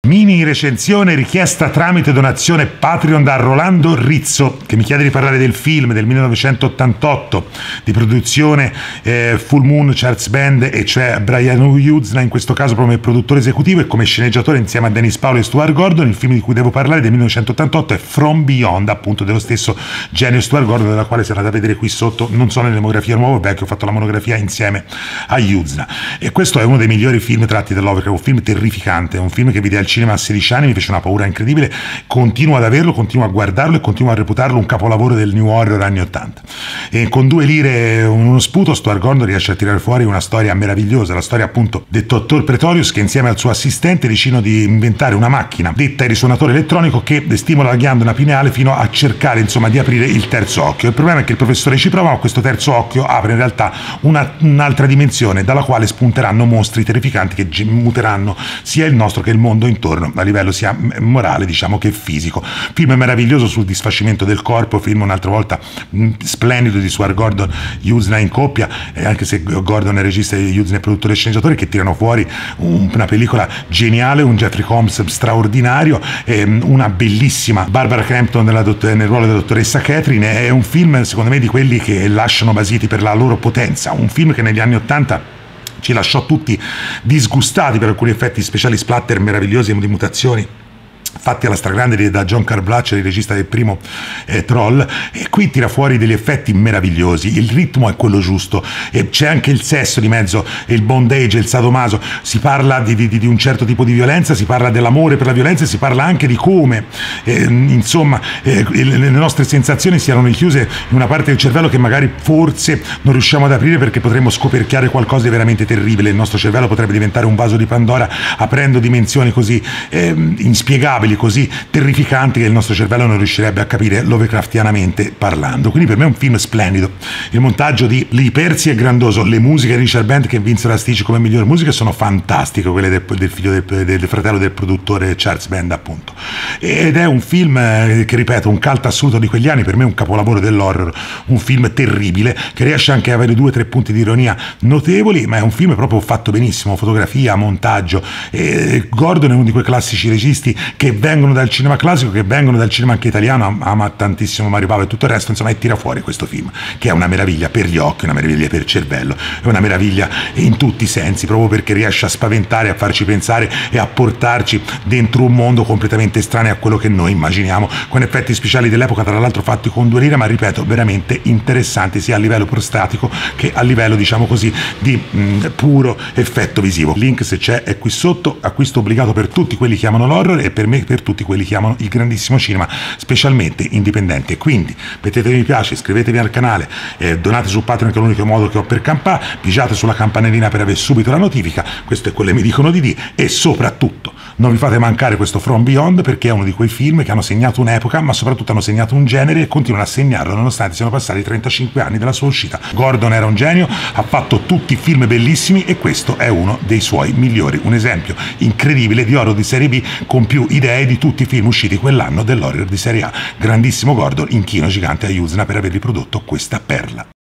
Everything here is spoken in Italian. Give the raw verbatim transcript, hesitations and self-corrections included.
Mini recensione richiesta tramite donazione Patreon da Rolando Rizzo, che mi chiede di parlare del film del millenovecentottantotto di produzione eh, Full Moon Charts Band, e cioè Brian Yuzna in questo caso come produttore esecutivo e come sceneggiatore insieme a Dennis Paolo e Stuart Gordon. Il film di cui devo parlare del millenovecentottantotto è From Beyond, appunto dello stesso genio Stuart Gordon, della quale si è andata a vedere qui sotto, non so nell'emografia nuova, perché ho fatto la monografia insieme a Yuzna, e questo è uno dei migliori film tratti da Lovecraft, un film terrificante, un film che vide al cinema a sedici anni, mi fece una paura incredibile, continuo ad averlo, continuo a guardarlo e continuo a reputarlo un capolavoro del new horror anni ottanta. E con due lire uno sputo Stuart Gordon riesce a tirare fuori una storia meravigliosa, la storia appunto del dottor Pretorius, che insieme al suo assistente decidono di inventare una macchina detta il risuonatore elettronico che stimola la ghiandola pineale fino a cercare insomma di aprire il terzo occhio. Il problema è che il professore ci prova, ma questo terzo occhio apre in realtà una, un'altra dimensione dalla quale spunteranno mostri terrificanti che muteranno sia il nostro che il mondo intorno a livello sia morale diciamo che fisico. Film meraviglioso sul disfacimento del corpo, film un'altra volta mh, splendido di Stuart Gordon Yuzna in coppia, eh, anche se Gordon è regista e Yuzna è produttore e sceneggiatore, che tirano fuori un, una pellicola geniale, un Jeffrey Combs straordinario, eh, una bellissima Barbara Crampton nella nel ruolo della dottoressa Catherine. È un film secondo me di quelli che lasciano basiti per la loro potenza, un film che negli anni ottanta ci lasciò tutti disgustati per alcuni effetti speciali splatter meravigliosi e di mutazioni fatti alla stragrande da John Carl Blatcher, il regista del primo eh, Troll, e qui tira fuori degli effetti meravigliosi, il ritmo è quello giusto, e c'è anche il sesso di mezzo, il bondage, il sadomaso, si parla di, di, di un certo tipo di violenza, si parla dell'amore per la violenza e si parla anche di come eh, insomma eh, le nostre sensazioni siano rinchiuse in una parte del cervello che magari forse non riusciamo ad aprire perché potremmo scoperchiare qualcosa di veramente terribile. Il nostro cervello potrebbe diventare un vaso di Pandora aprendo dimensioni così eh, inspiegabili, così terrificanti, che il nostro cervello non riuscirebbe a capire Lovecraftianamente parlando. Quindi per me è un film splendido. Il montaggio di Lee Percy è grandioso, le musiche di Richard Band che vinsero la Stitch come miglior musica sono fantastiche, quelle del, del figlio del, del fratello del produttore Charles Band appunto, ed è un film che ripeto un cult assoluto di quegli anni, per me un capolavoro dell'horror, un film terribile che riesce anche a avere due o tre punti di ironia notevoli, ma è un film proprio fatto benissimo, fotografia, montaggio. E Gordon è uno di quei classici registi che vengono dal cinema classico, che vengono dal cinema anche italiano, ama tantissimo Mario Bava e tutto il resto, insomma, e tira fuori questo film che è una meraviglia per gli occhi, una meraviglia per il cervello, è una meraviglia in tutti i sensi, proprio perché riesce a spaventare, a farci pensare e a portarci dentro un mondo completamente estraneo a quello che noi immaginiamo, con effetti speciali dell'epoca tra l'altro fatti con due lire, ma ripeto veramente interessanti sia a livello prostatico che a livello diciamo così di mh, puro effetto visivo. Link se c'è è qui sotto, acquisto obbligato per tutti quelli che amano l'horror e per me per tutti quelli che amano il grandissimo cinema specialmente indipendente. Quindi mettete mi piace, iscrivetevi al canale, eh, donate su Patreon che è l'unico modo che ho per campare, pigiate sulla campanellina per avere subito la notifica, questo è quello che mi dicono di dire, e soprattutto non vi fate mancare questo From Beyond, perché è uno di quei film che hanno segnato un'epoca ma soprattutto hanno segnato un genere e continuano a segnarlo nonostante siano passati trentacinque anni dalla sua uscita. Gordon era un genio, ha fatto tutti film bellissimi e questo è uno dei suoi migliori, un esempio incredibile di horror di serie B con più idee di tutti i film usciti quell'anno dell'horror di serie A. Grandissimo Gordon, inchino gigante a Yuzna per avergli prodotto questa perla.